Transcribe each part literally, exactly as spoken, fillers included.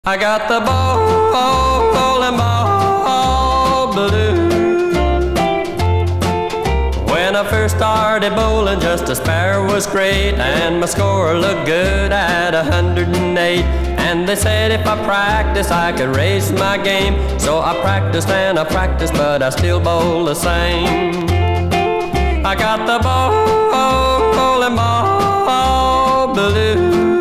I got the bowling ball blue. When I first started bowling, just a spare was great, and my score looked good at a hundred and eight. And they said if I practiced, I could raise my game. So I practiced and I practiced, but I still bowl the same. I got the bowling ball blue.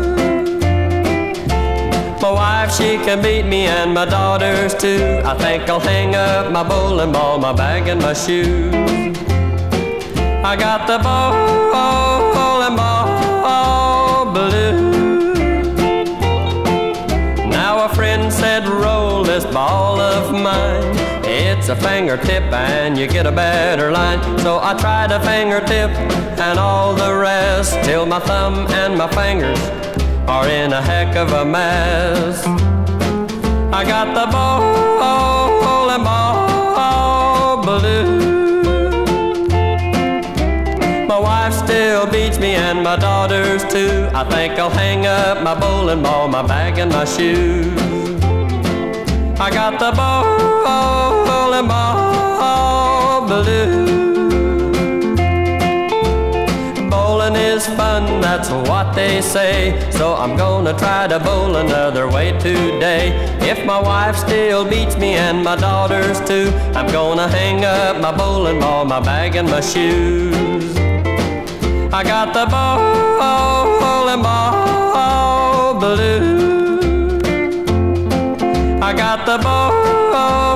My wife, she can beat me, and my daughters too. I think I'll hang up my bowling ball, my bag and my shoes. I got the bowling ball blue. Now a friend said, roll this ball of mine. It's a fingertip and you get a better line. So I tried a fingertip and all the rest, till my thumb and my fingers are in a heck of a mess. I got the bowling ball blue. My wife still beats me and my daughters too. I think I'll hang up my bowling ball, my bag and my shoes. I got the bowling ball blue. Bowling is fun, that's what they say. So I'm gonna try to bowl another way today. If my wife still beats me and my daughters too, I'm gonna hang up my bowling ball, my bag and my shoes. I got the bowling ball blue. I got the ball